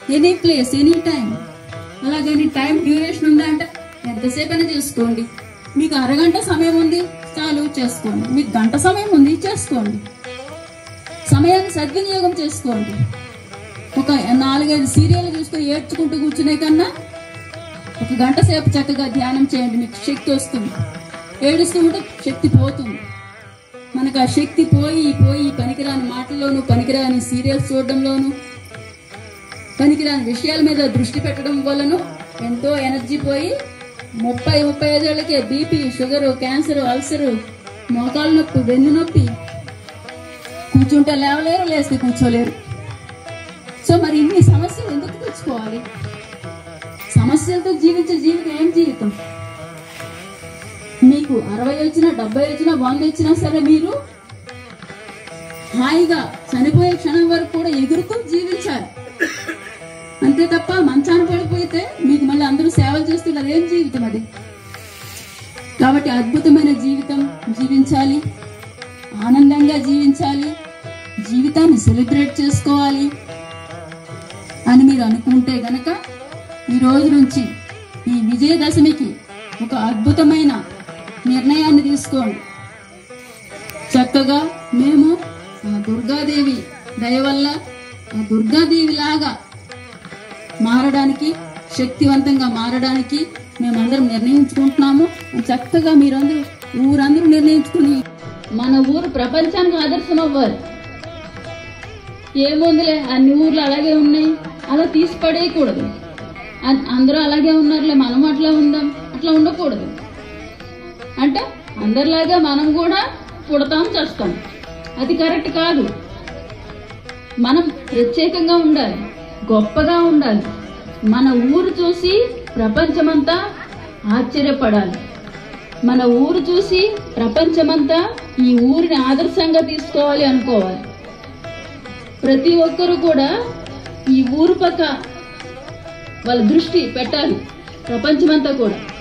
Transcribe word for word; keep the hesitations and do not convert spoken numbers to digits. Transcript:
Any place any time. అలాగని time duration ఉందా అంటే ఎంతసేపు అయినా చేసుకోండి. మీకు అరగంట సమయం ఉంది చాలు చేసుకోండి, మీకు గంట సమయం ఉంది చేసుకోండి. సమయాన్ని సద్వినియోగం చేసుకోండి. ఒక నాలుగైదు సీరియల్ చూసుకొని ఏడ్చుకుంటూ కూర్చునే కన్నా ఒక గంట సేపు చక్కగా ధ్యానం చేయండి, మీకు శక్తి వస్తుంది. ఏడుస్తూ ఉంటే శక్తి పోతుంది. మనకు ఆ శక్తి పోయి పోయి పనికిరాని మాటల్లోనూ పనికిరాని సీరియల్స్ చూడడంలోనూ పనికిరాని విషయాల మీద దృష్టి పెట్టడం వలన ఎంతో ఎనర్జీ పోయి ముప్పై ముప్పై ఐదేళ్లకే బీపీ, షుగరు, క్యాన్సర్, అల్సరు, మోకాలు నొప్పి, వెన్ను నొప్పి, కూర్చుంటే లేవలేరు, లేస్తే కూర్చోలేరు. సో మరి ఇన్ని సమస్యలు ఎందుకు తెచ్చుకోవాలి? సమస్యలతో జీవించే జీవితం ఏం జీవితం? మీకు అరవై వచ్చినా డెబ్బై వచ్చినా వంద వచ్చినా సరే మీరు హాయిగా చనిపోయే క్షణం వరకు కూడా ఎగురుతూ జీవించాలి. అంతే తప్ప మంచాన పడిపోతే మీకు మళ్ళీ అందరూ సేవలు చేస్తున్నారు, ఏం జీవితం అది? కాబట్టి అద్భుతమైన జీవితం జీవించాలి, ఆనందంగా జీవించాలి, జీవితాన్ని సెలబ్రేట్ చేసుకోవాలి అని మీరు అనుకుంటే గనక ఈ రోజు నుంచి ఈ విజయదశమికి ఒక అద్భుతమైన నిర్ణయాన్ని తీసుకోండి. చక్కగా మేము ఆ దుర్గాదేవి దయ వల్ల ఆ దుర్గాదేవి లాగా మారడానికి, శక్తివంతంగా మారడానికి మేమందరం నిర్ణయించుకుంటున్నాము. చక్కగా మీరందరూ ఊరందరూ నిర్ణయించుకుని మన ఊరు ప్రపంచానికి ఆదర్శం అవ్వాలి. ఏముందిలే అన్ని ఊర్లు అలాగే ఉన్నాయి అలా తీసి పడేయకూడదు. అందరూ అలాగే ఉన్నారులే మనం అట్లా ఉందాం, అట్లా ఉండకూడదు. అంటే అందరిలాగా మనం కూడా పుడతాం చేస్తాం, అది కరెక్ట్ కాదు. మనం ప్రత్యేకంగా ఉండాలి, గొప్పగా ఉండాలి. మన ఊరు చూసి ప్రపంచమంతా ఆశ్చర్యపడాలి. మన ఊరు చూసి ప్రపంచమంతా ఈ ఊరిని ఆదర్శంగా తీసుకోవాలి అనుకోవాలి. ప్రతి ఒక్కరూ కూడా ఈ ఊరు పక్క వాళ్ళ దృష్టి పెట్టాలి, ప్రపంచమంతా కూడా.